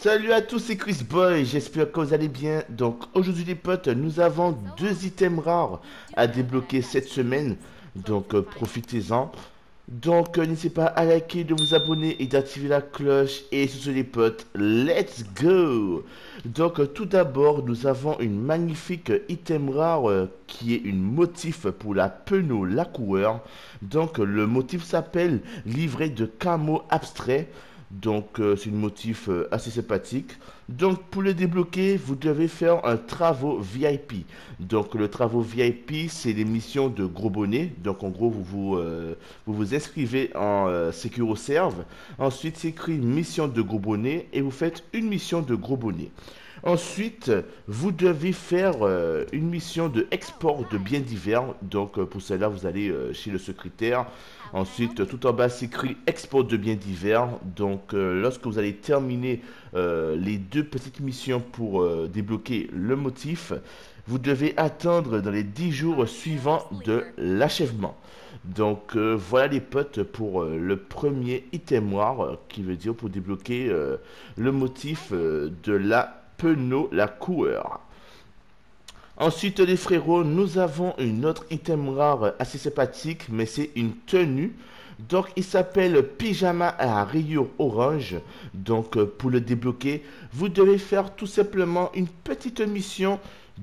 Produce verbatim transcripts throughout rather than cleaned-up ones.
Salut à tous, c'est Chris Boy, j'espère que vous allez bien. Donc aujourd'hui les potes, nous avons deux items rares à débloquer cette semaine. Donc euh, profitez-en. Donc euh, n'hésitez pas à liker, de vous abonner et d'activer la cloche. Et sur ce les potes, let's go. Donc euh, tout d'abord, nous avons une magnifique item rare euh, qui est une motif pour la Penaud la couleur. Donc euh, le motif s'appelle livret de camo abstrait. Donc euh, c'est une motif euh, assez sympathique. Donc pour le débloquer, vous devez faire un travaux V I P. Donc le travaux V I P, c'est les missions de gros bonnet. Donc en gros, vous vous, euh, vous, vous inscrivez en euh, SecuroServe. Ensuite, c'est écrit mission de gros bonnet et vous faites une mission de gros bonnet. Ensuite, vous devez faire euh, une mission de export de biens divers. Donc euh, pour cela, vous allez euh, chez le secrétaire. Ensuite, tout en bas, c'est écrit export de biens divers. Donc euh, lorsque vous allez terminer euh, les deux petites missions pour euh, débloquer le motif, vous devez attendre dans les dix jours suivants de l'achèvement. Donc euh, voilà les potes pour euh, le premier item noir, euh, qui veut dire pour débloquer euh, le motif euh, de la Penaud la couleur. Ensuite les frérots, nous avons une autre item rare assez sympathique, mais c'est une tenue. Donc il s'appelle pyjama à rayures orange. Donc euh, pour le débloquer, vous devez faire tout simplement une petite mission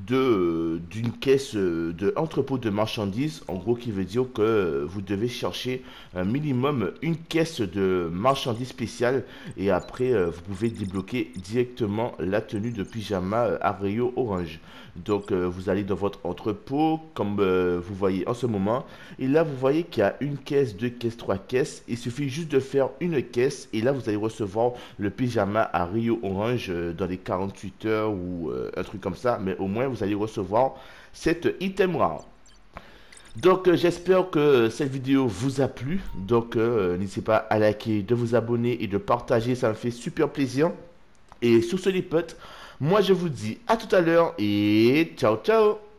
de d'une caisse euh, de entrepôt de marchandises, en gros qui veut dire que vous devez chercher un minimum une caisse de marchandises spéciales et après euh, vous pouvez débloquer directement la tenue de pyjama euh, à rayures orange. Donc euh, vous allez dans votre entrepôt comme euh, vous voyez en ce moment et là vous voyez qu'il y a une caisse, deux caisses, trois caisses. Il suffit juste de faire une caisse et là vous allez recevoir le pyjama à rayures orange euh, dans les quarante-huit heures ou euh, un truc comme ça, mais au moins vous allez recevoir cet item rare. Donc euh, j'espère que cette vidéo vous a plu. Donc euh, n'hésitez pas à liker, de vous abonner et de partager, ça me fait super plaisir. Et sur ce les potes, moi je vous dis à tout à l'heure et ciao ciao.